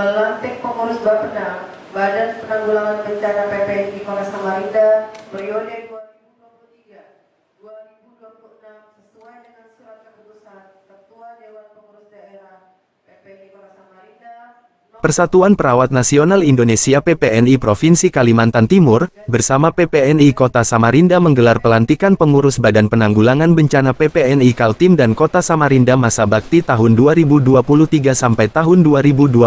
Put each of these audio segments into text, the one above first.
melantik pengurus Bapena Badan Penanggulangan Bencana PPNI Kota Samarinda periode 2023-2026 sesuai dengan surat keputusan Ketua Dewan Pengurus Daerah PPNI Kota Samarinda. Persatuan Perawat Nasional Indonesia PPNI Provinsi Kalimantan Timur, bersama PPNI Kota Samarinda menggelar pelantikan pengurus Badan Penanggulangan Bencana PPNI Kaltim dan Kota Samarinda masa bakti tahun 2023 sampai tahun 2026.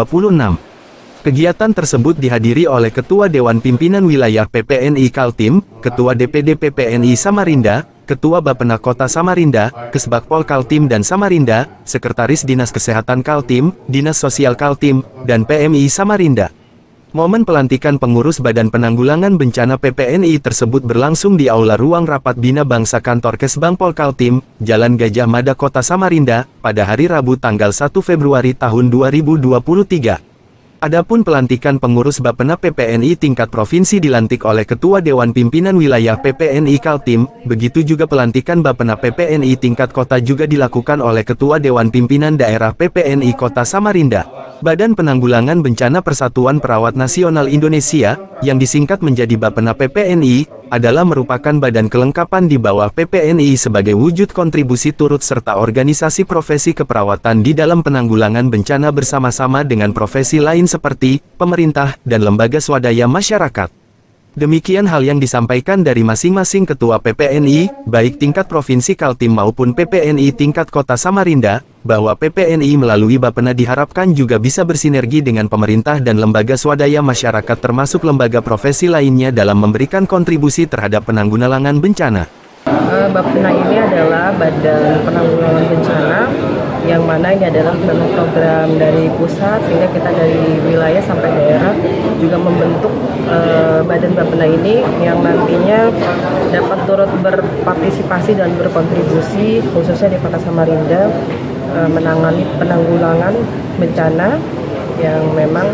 Kegiatan tersebut dihadiri oleh Ketua Dewan Pimpinan Wilayah PPNI Kaltim, Ketua DPD PPNI Samarinda, Ketua Bapena Kota Samarinda, Kesbakpol Kaltim dan Samarinda, Sekretaris Dinas Kesehatan Kaltim, Dinas Sosial Kaltim, dan PMI Samarinda. Momen pelantikan pengurus Badan Penanggulangan Bencana PPNI tersebut berlangsung di Aula Ruang Rapat Bina Bangsa Kantor Kesbangpol Kaltim, Jalan Gajah Mada Kota Samarinda, pada hari Rabu tanggal 1 Februari tahun 2023. Adapun pelantikan pengurus Bapena PPNI tingkat provinsi dilantik oleh Ketua Dewan Pimpinan Wilayah PPNI Kaltim, begitu juga pelantikan Bapena PPNI tingkat kota juga dilakukan oleh Ketua Dewan Pimpinan Daerah PPNI Kota Samarinda. Badan Penanggulangan Bencana Persatuan Perawat Nasional Indonesia, yang disingkat menjadi Bapena PPNI, adalah merupakan badan kelengkapan di bawah PPNI sebagai wujud kontribusi turut serta organisasi profesi keperawatan di dalam penanggulangan bencana bersama-sama dengan profesi lain seperti pemerintah dan lembaga swadaya masyarakat. Demikian hal yang disampaikan dari masing-masing ketua PPNI, baik tingkat provinsi Kaltim maupun PPNI tingkat kota Samarinda, bahwa PPNI melalui Bapena diharapkan juga bisa bersinergi dengan pemerintah dan lembaga swadaya masyarakat termasuk lembaga profesi lainnya dalam memberikan kontribusi terhadap penanggulangan bencana. Bapena ini adalah Badan Penanggulangan Bencana, yang mana ini adalah program dari pusat, sehingga kita dari wilayah sampai daerah juga membentuk Badan Bapena ini yang nantinya dapat turut berpartisipasi dan berkontribusi khususnya di Kota Samarinda menangani penanggulangan bencana yang memang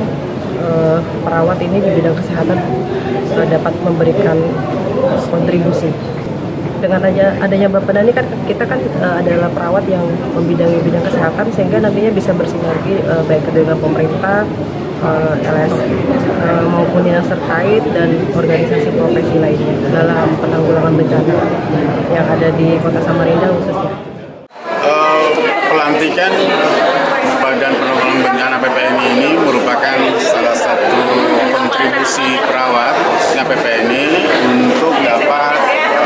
perawat ini di bidang kesehatan dapat memberikan kontribusi. Dengan adanya Bapena ini kan kita adalah perawat yang membidangi bidang kesehatan, sehingga nantinya bisa bersinergi baik dengan pemerintah, LS maupun dinas terkait dan organisasi profesi lainnya dalam penanggulangan bencana yang ada di Kota Samarinda khususnya. Pelantikan Badan Penanggulangan Bencana PPNI ini merupakan salah satu kontribusi perawat khususnya PPNI untuk dapat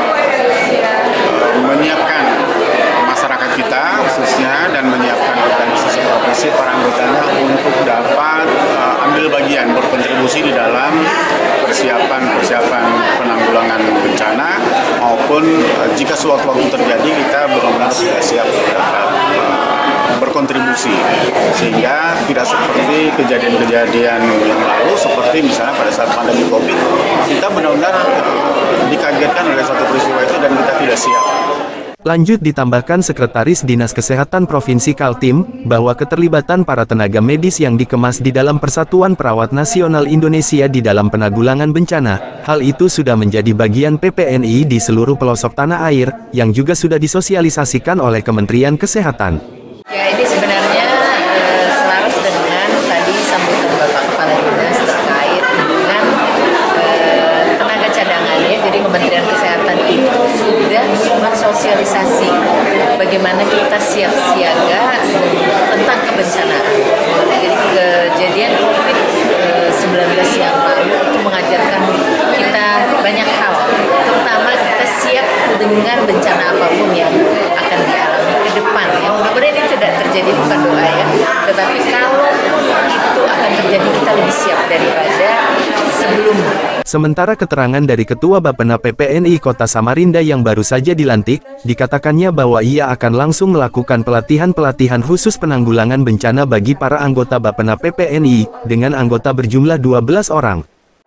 menyiapkan masyarakat kita khususnya dan menyiapkan organisasi profesi para anggotanya untuk dapat ambil bagian berkontribusi di dalam persiapan penanggulangan bencana maupun jika sewaktu-waktu terjadi kita benar-benar sudah siap dapat berkontribusi sehingga tidak seperti kejadian-kejadian yang lalu seperti misalnya pada saat pandemi COVID kita benar-benar dikagetkan oleh satu peristiwa itu dan kita tidak siap. Lanjut ditambahkan Sekretaris Dinas Kesehatan Provinsi Kaltim, bahwa keterlibatan para tenaga medis yang dikemas di dalam Persatuan Perawat Nasional Indonesia di dalam penanggulangan bencana, hal itu sudah menjadi bagian PPNI di seluruh pelosok tanah air, yang juga sudah disosialisasikan oleh Kementerian Kesehatan. Ya, ini sebenarnya selaras dengan tadi sambutan Bapak Kepala Dinas terkait dengan tenaga cadangan ya. Jadi Kementerian Kesehatan itu sudah mensosialisasi bagaimana kita siap siaga tentang kebencanaan. Jadi kejadian COVID-19 yang lalu itu mengajarkan kita banyak hal, terutama kita siap dengan bencana apapun yang akan dialami ke depan. Ya, mudah-mudahan ini tidak terjadi, bukan doa ya, tetapi kalau itu akan terjadi kita lebih siap daripada sebelumnya. Sementara keterangan dari Ketua Bapena PPNI Kota Samarinda yang baru saja dilantik, dikatakannya bahwa ia akan langsung melakukan pelatihan-pelatihan khusus penanggulangan bencana bagi para anggota Bapena PPNI, dengan anggota berjumlah 12 orang.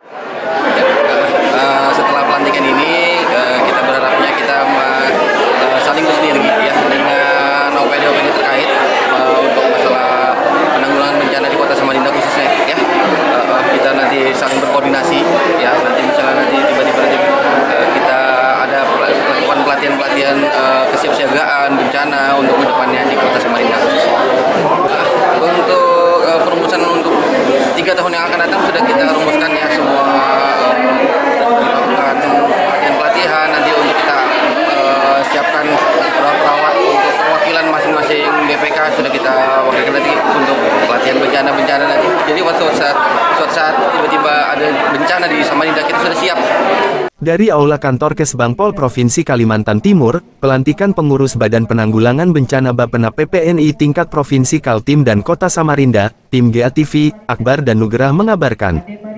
Setelah pelantikan ini, kita berharapnya kita saling bersinergi ya dengan OPD-OPD terkait untuk masalah penanggulangan bencana di Kota Samarinda khususnya ya. Kita nanti saling berkoordinasi ya, nanti misalnya tiba-tiba kita ada pelatihan-pelatihan kesiapsiagaan bencana untuk kedepannya di Kota Samarinda khususnya. Untuk perumusan untuk bencana di Samarinda kita sudah siap. Dari Aula Kantor Kesbangpol Provinsi Kalimantan Timur, pelantikan pengurus Badan Penanggulangan Bencana Bapena PPNI tingkat Provinsi Kaltim dan Kota Samarinda, tim GA TV, Akbar dan Nugrah mengabarkan.